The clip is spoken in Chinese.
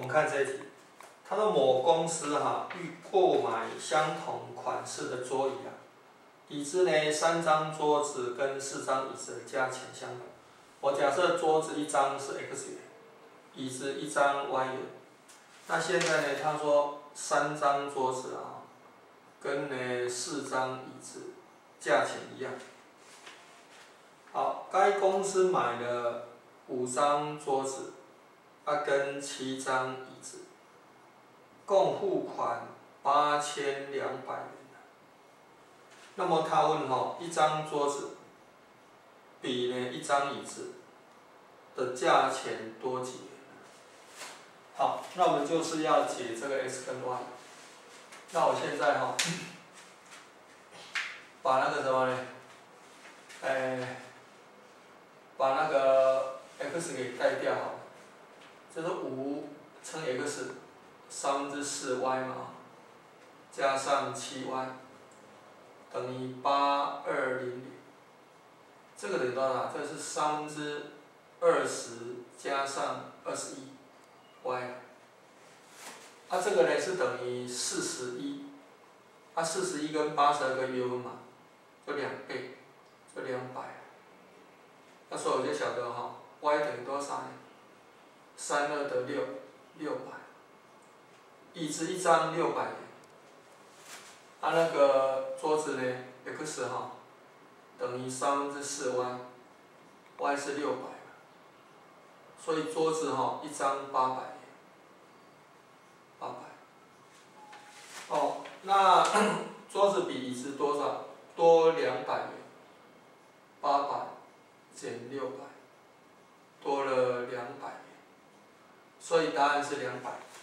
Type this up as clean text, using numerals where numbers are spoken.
们看这一题，他说某公司欲购买相同款式的桌椅椅子呢3张桌子跟4张椅子的价钱相同。我假设桌子1张是 X 元，椅子1张 Y 元。那现在呢，他说3张桌子跟4张椅子价钱一样。好，该公司买了5张桌子跟7张椅子，共付款8200元。那么他问1张桌子比1张椅子的价钱多几元？好，那我们就是要解这个 x 跟 y。那我现在把那个什么呢？把那个 x 给盖掉好了，这是5乘 x4y 嘛，加上7y 等于8200。这个等于多少？这是20加上21y。这个呢是等于41。41跟82个约分嘛，就2倍，就200。所以我就晓得y 等于多少呢？32得6，600。椅子1张600元。那个桌子呢 x 等于4y，y 是600。所以桌子1张800元。那桌子比椅子多少？多200元。800减600，多了200元。所以答案是200。